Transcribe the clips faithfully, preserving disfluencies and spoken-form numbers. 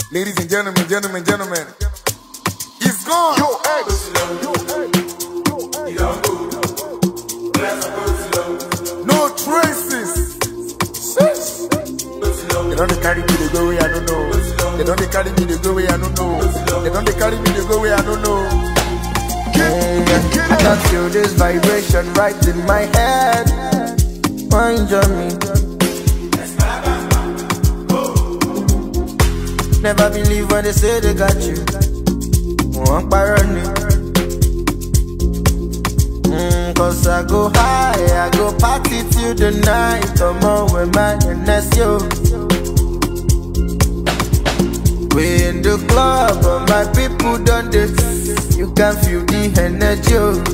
Ladies and gentlemen, gentlemen, gentlemen, he's gone. Yo, X. No traces. They don't carry me to go where I don't know. They don't carry me to go where I don't know. They don't carry me to go where I don't know. I can feel this vibration right in my head. Mind on me. Never believe when they say they got you. One parony. Mm, Cause I go high, I go party till the night. Come on with my N S yo. We in the club, but my people done this. You can feel the energy.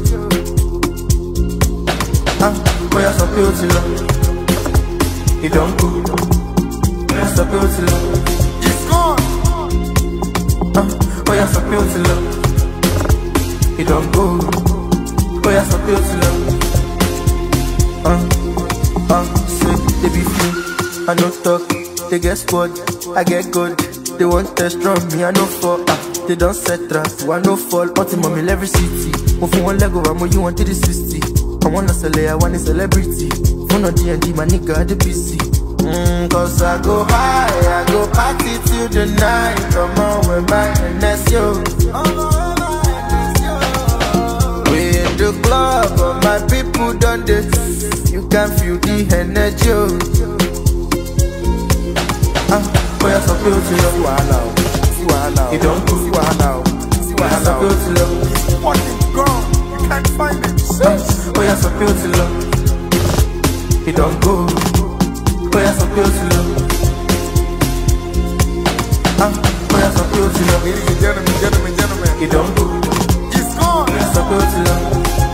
Ah, boy, I stop you till love. He don't go. Boy, I stop you till love. He's gone. Ah, boy, I stop you till love. He don't go. Boy, I stop you till love. Ah, ah, say they be free. I no talk, they get squad. I get good. They want test from me, I no fall. Ah, they don't set traps, so I no fall. Ultimate every city. Move from one leg over, more you want to the sixty. I wanna sell it, I want a celebrity. Phone on D and D, my nigga at the P C. Mm, Cause I go high, I go party till the night. Come on with my N S yo. We in the club, but my people done this. You can feel the energy. Ah, boy, I stop you to love. See why now? See why now? You don't go. See why now? See Boy, why I stop you now? to love. He's fucking gone. You can't find him. Ah, boy, I stop you to love. He don't go. Boy, I stop you to love. Ah, boy, I stop you to love. Ladies and gentlemen, gentlemen, gentlemen, He don't go. he's gone. Boy, I stop you to love.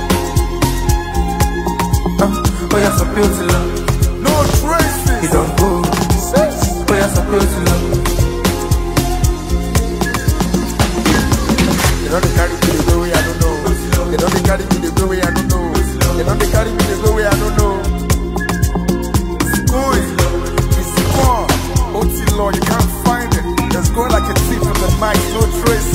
Ah, boy, I stop you to love. No traces. He don't go. Boy, I stop you to love. They don't carry me to go where I don't know. They don't carry me to go where I don't know. They don't carry me to go where I don't know. It's going. It's gone. Otilo, you can't find it. It's going like a thief in the night. No traces.